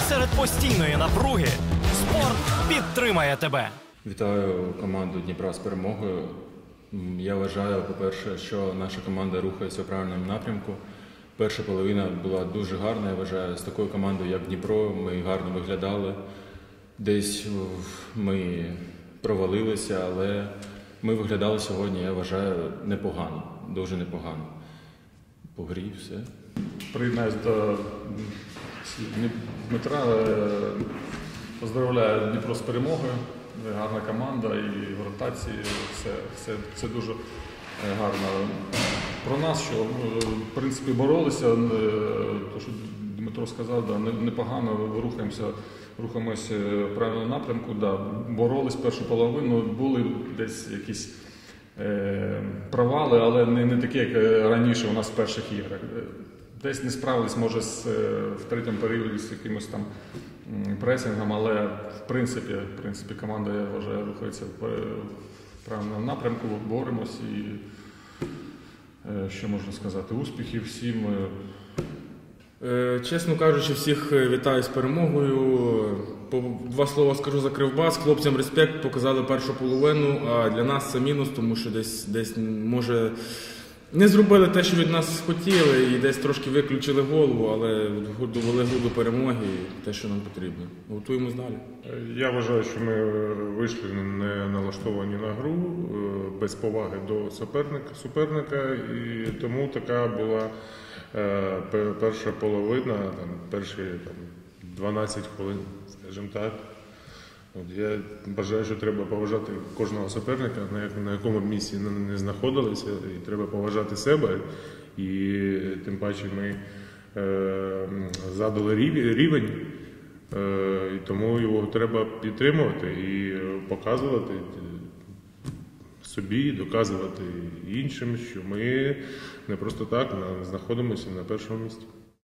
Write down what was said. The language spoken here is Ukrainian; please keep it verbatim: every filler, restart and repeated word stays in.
Серед постійної напруги спорт підтримає тебе. Вітаю команду Дніпра з перемогою. Я вважаю, по-перше, що наша команда рухається у правильному напрямку. Перша половина була дуже гарна, я вважаю, з такою командою, як Дніпро, ми гарно виглядали. Десь ми провалилися, але ми виглядали сьогодні, я вважаю, непогано, дуже непогано. По грі все. Приєднаюсь до Дмитра, поздравляю Дніпро з перемогою. Гарна команда і в ротації все, все, все дуже гарно. Про нас, що в принципі боролися, то що Дмитро сказав, да, непогано рухаємося, рухаємося в правильному напрямку, да, боролись першу половину, були десь якісь е, провали, але не, не такі, як раніше у нас в перших іграх. Десь не справились, може, з, в третьому періоді з якимось там пресингом, але в принципі, в принципі команда, я вважаю, рухається в правильному напрямку, боремось і, що можна сказати, успіхів всім. Чесно кажучи, всіх вітаю з перемогою. По два слова скажу за Кривбас. Хлопцям респект, показали першу половину, а для нас це мінус, тому що десь, десь може, не зробили те, що від нас хотіли, і десь трошки виключили голову, але довели гру до перемоги і те, що нам потрібно. Готуємось далі. Я вважаю, що ми вийшли не налаштовані на гру, без поваги до суперника, суперника і тому така була перша половина, там, перші там, дванадцять хвилин, скажімо так. От я вважаю, що треба поважати кожного суперника, на якому місці не знаходилися, і треба поважати себе. І тим паче ми е, задали рівень, е, і тому його треба підтримувати і показувати собі, доказувати іншим, що ми не просто так знаходимося на першому місці.